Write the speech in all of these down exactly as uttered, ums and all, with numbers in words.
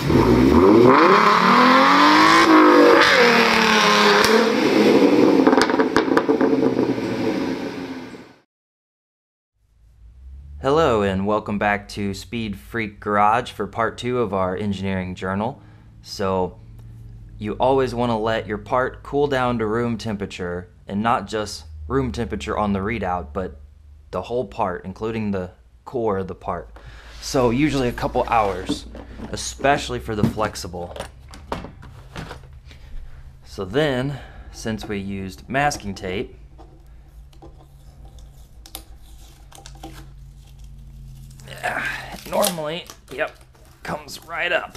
Hello and welcome back to Speed Freak Garage for part two of our engineering journal. So you always want to let your part cool down to room temperature, and not just room temperature on the readout, but the whole part, including the core of the part. So usually a couple hours, especially for the flexible. So then, since we used masking tape, normally, yep, comes right up.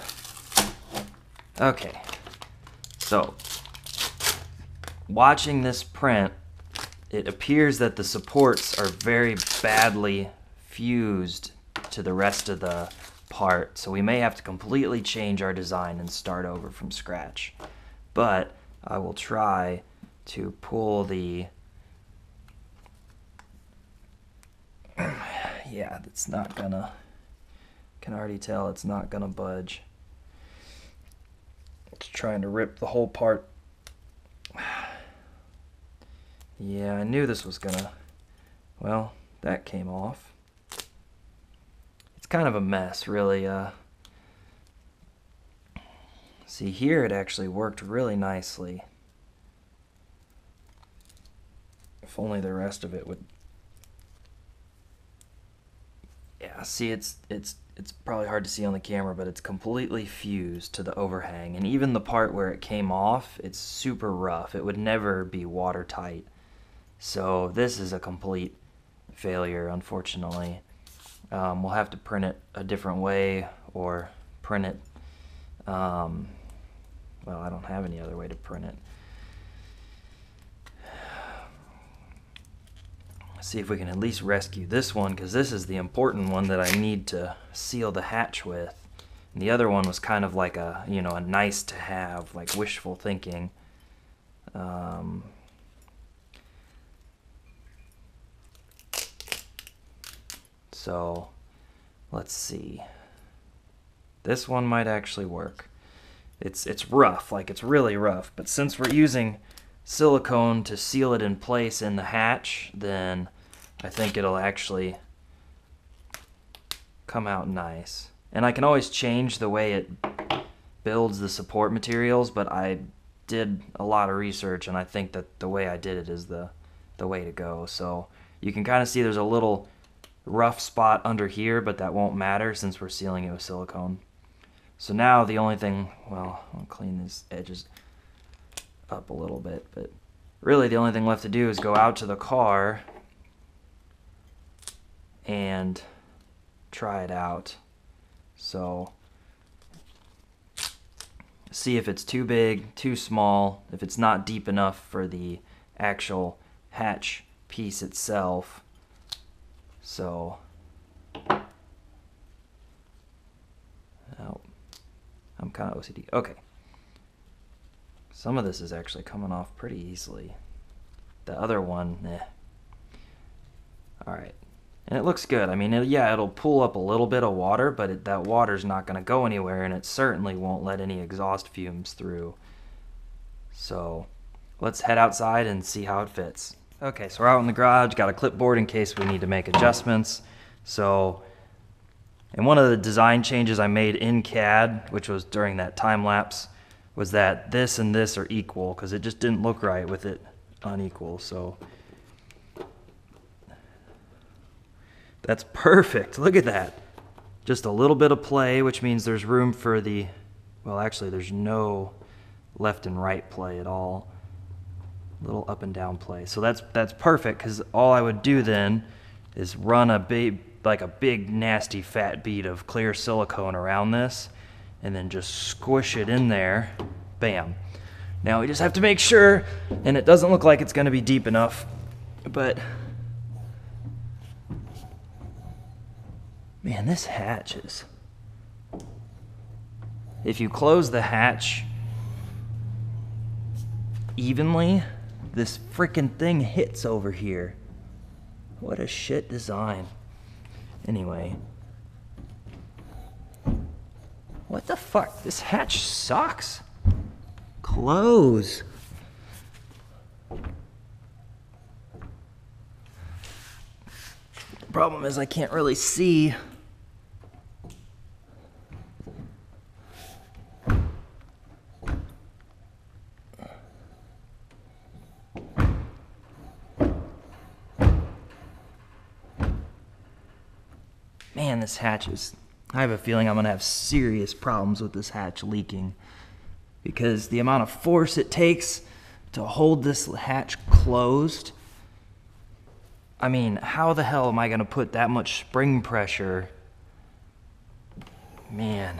Okay, so watching this print, it appears that the supports are very badly fused to the rest of the part, so we may have to completely change our design and start over from scratch. But I will try to pull the yeah, it's not gonna, can already tell it's not gonna budge. It's trying to rip the whole part. Yeah, I knew this was gonna, well, that came off. It's kind of a mess, really. Uh, see, here it actually worked really nicely. If only the rest of it would. Yeah, see, it's it's it's probably hard to see on the camera, but it's completely fused to the overhang, and even the part where it came off, it's super rough. It would never be watertight. So this is a complete failure, unfortunately. Um, we'll have to print it a different way, or print it, um, well, I don't have any other way to print it. See if we can at least rescue this one, because this is the important one that I need to seal the hatch with. And the other one was kind of like a, you know, a nice to have, like wishful thinking. Um, so let's see. This one might actually work. It's it's rough, like it's really rough, but since we're using silicone to seal it in place in the hatch, then I think it'll actually come out nice. And I can always change the way it builds the support materials, but I did a lot of research, and I think that the way I did it is the the way to go. So you can kind of see there's a little rough spot under here, but that won't matter since we're sealing it with silicone. So now the only thing, well, I'll clean these edges up a little bit, but really the only thing left to do is go out to the car and try it out. So see if it's too big, too small, if it's not deep enough for the actual hatch piece itself. So oh, I'm kind of O C D. Okay. Some of this is actually coming off pretty easily. The other one, eh. Alright. And it looks good. I mean, it, yeah, it'll pull up a little bit of water, but it, that water's not going to go anywhere, and it certainly won't let any exhaust fumes through. So let's head outside and see how it fits. Okay, so we're out in the garage, got a clipboard in case we need to make adjustments. So, and one of the design changes I made in C A D, which was during that time lapse, was that this and this are equal, because it just didn't look right with it unequal. So that's perfect. Look at that. Just a little bit of play, which means there's room for the, well, actually there's no left and right play at all. Little up and down play. So that's that's perfect, because all I would do then is run a big, like a big nasty fat bead of clear silicone around this, and then just squish it in there. Bam. Now we just have to make sure, and it doesn't look like it's going to be deep enough, but man, this hatch is, if you close the hatch evenly, this freaking thing hits over here. What a shit design. Anyway, What the fuck? This hatch sucks. Close. The problem is I can't really see. Man, this hatch is, I have a feeling I'm gonna have serious problems with this hatch leaking because the amount of force it takes to hold this hatch closed. I mean, how the hell am I gonna put that much spring pressure? Man,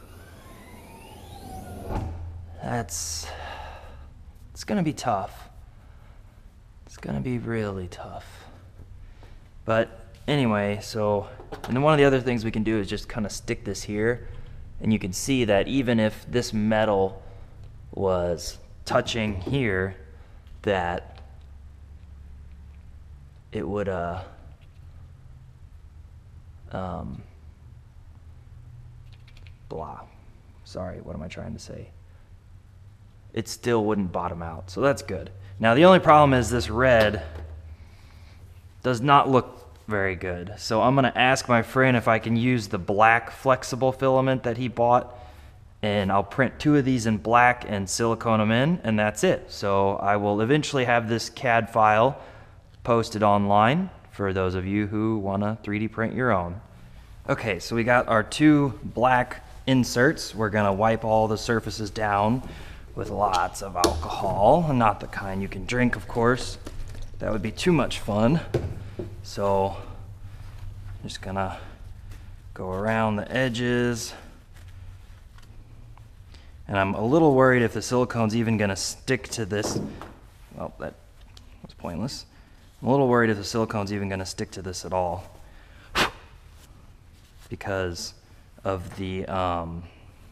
that's, it's gonna be tough. It's gonna be really tough. But anyway, so, and then one of the other things we can do is just kind of stick this here, and you can see that even if this metal was touching here, that it would, uh, um, blah. Sorry, what am I trying to say? It still wouldn't bottom out, so that's good. Now, the only problem is this red does not look very good. So I'm gonna ask my friend if I can use the black flexible filament that he bought, and I'll print two of these in black and silicone them in, and that's it. So I will eventually have this C A D file posted online for those of you who wanna three D print your own. Okay, so we got our two black inserts. We're gonna wipe all the surfaces down with lots of alcohol, not the kind you can drink, of course. That would be too much fun. So I'm just gonna go around the edges, and I'm a little worried if the silicone's even gonna stick to this. Well, that was pointless. I'm a little worried if the silicone's even gonna stick to this at all because of the um,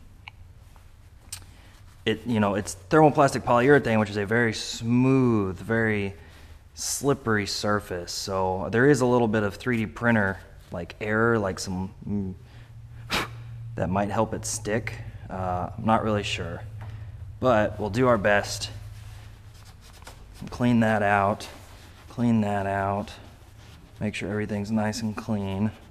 it you know it's thermoplastic polyurethane, which is a very smooth, very slippery surface, so there is a little bit of three D printer like error, like some mm, that might help it stick. Uh, I'm not really sure, but we'll do our best. Clean that out, clean that out, make sure everything's nice and clean. Make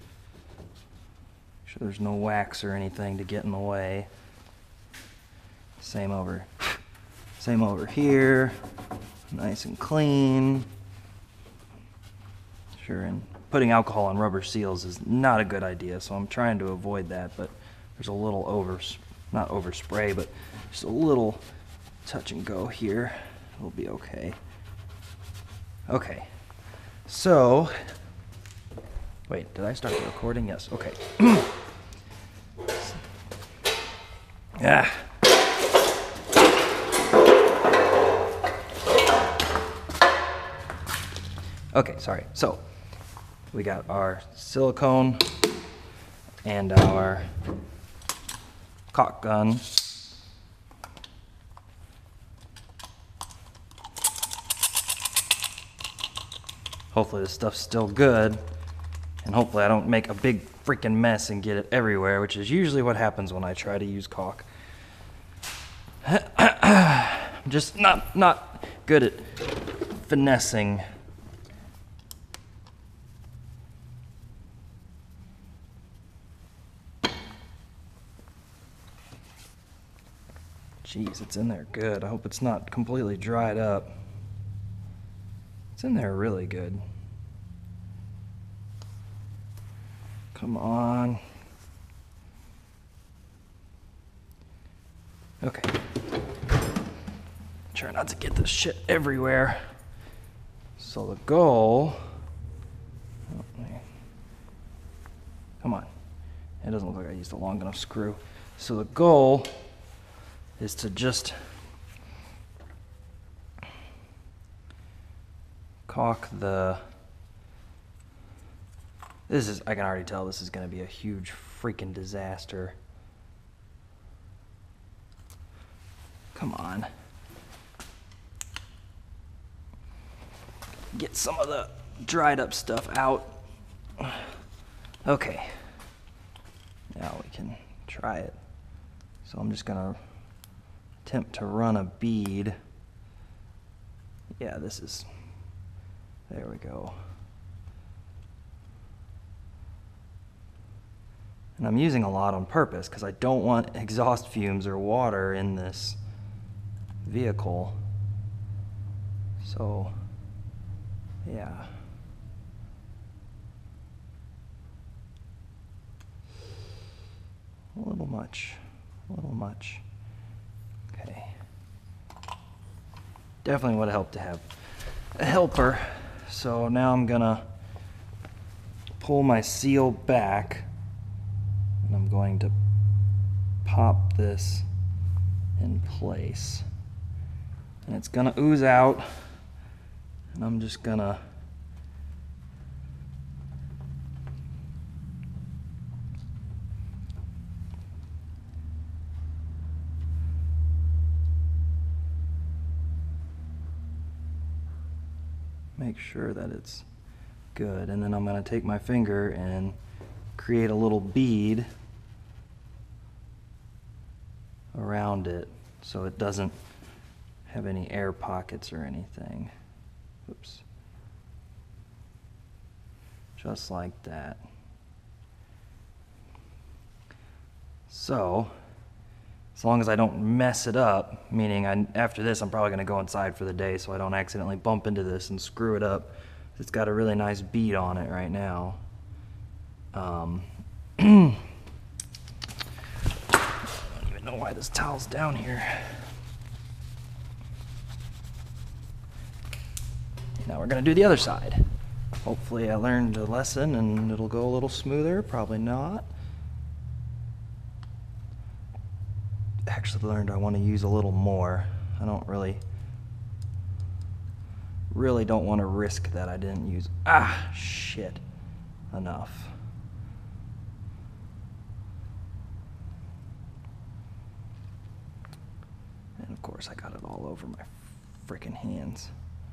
sure there's no wax or anything to get in the way. Same over, same over here. Nice and clean. Sure, and putting alcohol on rubber seals is not a good idea, so I'm trying to avoid that, but there's a little over, not overspray, but just a little touch and go here. It'll be okay. Okay, so, wait, did I start the recording? Yes, okay. Yeah. Okay, sorry. So we got our silicone and our caulk gun. Hopefully this stuff's still good, and hopefully I don't make a big freaking mess and get it everywhere, which is usually what happens when I try to use caulk. I'm just not not good at finessing. Jeez, it's in there good. I hope it's not completely dried up. It's in there really good. Come on. Okay. Try not to get this shit everywhere. So the goal... Come on. It doesn't look like I used a long enough screw. So the goal is to just caulk the, this is, I can already tell this is going to be a huge freaking disaster. Come on. Get some of the dried up stuff out. Okay. Now we can try it. So I'm just gonna attempt to run a bead. Yeah, this is, there we go. And I'm using a lot on purpose because I don't want exhaust fumes or water in this vehicle. So, yeah. A little much, a little much. Okay. Definitely would help to have a helper. So now I'm gonna pull my seal back and I'm going to pop this in place. And it's gonna ooze out, and I'm just gonna make sure that it's good, and then I'm going to take my finger and create a little bead around it so it doesn't have any air pockets or anything. Oops. Just like that. So, as long as I don't mess it up, meaning I, after this I'm probably going to go inside for the day so I don't accidentally bump into this and screw it up. It's got a really nice bead on it right now. Um, I don't even know why this towel's down here. Now we're going to do the other side. Hopefully I learned a lesson and it'll go a little smoother. Probably not. Actually learned I want to use a little more. I don't really really don't want to risk that I didn't use ah shit enough. And of course I got it all over my frickin' hands.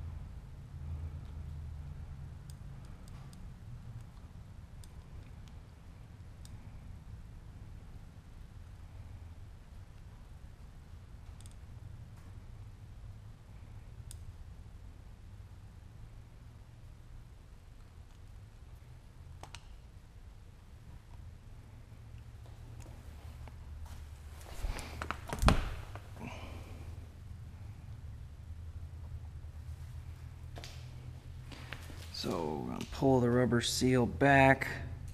So we're going to pull the rubber seal back.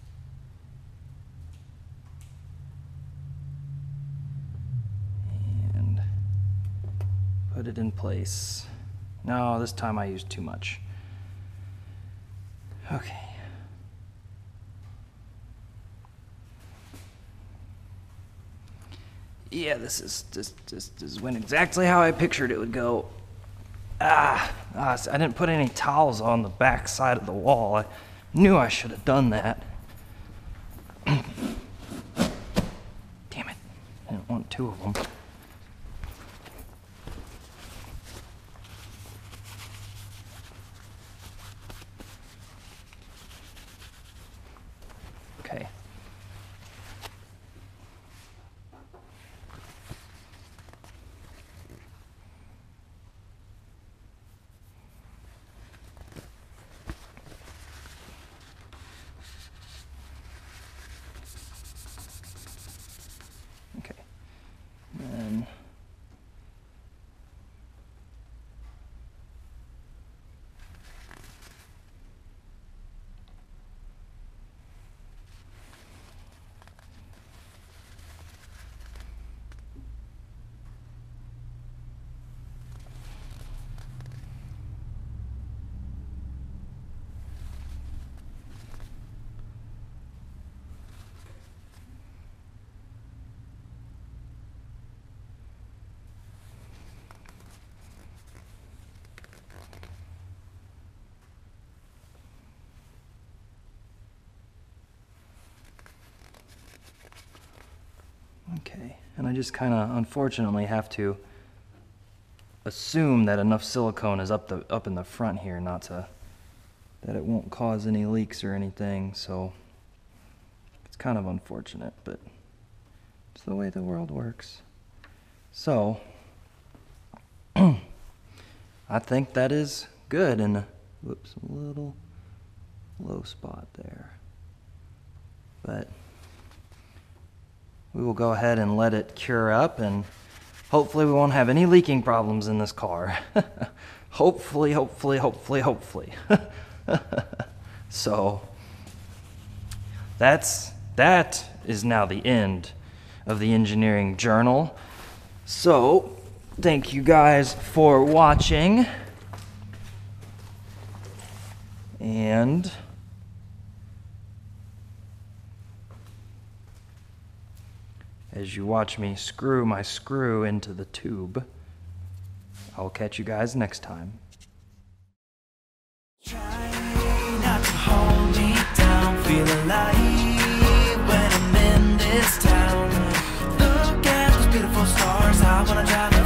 And put it in place. No, this time I used too much. Okay. Yeah, this is this this, this went exactly how I pictured it would go. Ah, ah, I didn't put any towels on the back side of the wall. I knew I should have done that. Damn it. I didn't want two of them. Okay. And okay, and I just kind of unfortunately have to assume that enough silicone is up the up in the front here, not to that it won't cause any leaks or anything. So it's kind of unfortunate, but It's the way the world works. So, I think that is good. And, whoops, a little low spot there. But we will go ahead and let it cure up, and hopefully we won't have any leaking problems in this car. Hopefully, hopefully, hopefully, hopefully. So, that's, that is now the end of the engineering journal. So, thank you guys for watching. And as you watch me screw my screw into the tube, I'll catch you guys next time. Try not to hold me down, feel alive when I'm in this town. Look at those beautiful stars, I wanna drive